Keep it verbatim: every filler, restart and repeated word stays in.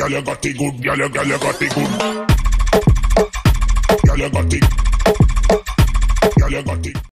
Girl, you got it good. Girl, you, girl, you got it good. Girl, you got it. Girl, you got it.